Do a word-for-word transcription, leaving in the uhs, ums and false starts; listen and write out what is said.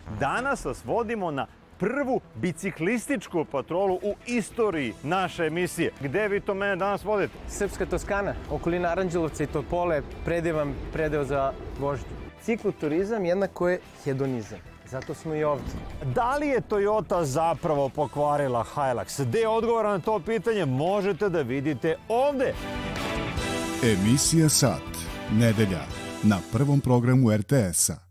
Danas vas vodimo na prvu biciklističku patrolu u istoriji naše emisije. Gde vi to mene danas vodite? Srpska Toskana, okolina Aranđelovca i Topole, predivan predeo za vožnju. Cikloturizam jednako je hedonizam. Zato smo i ovdje. Da li je Toyota zapravo pokvarila Hilux? Gde je odgovor na to pitanje možete da vidite ovde. Emisija Sat, nedelja, na prvom programu er te esa.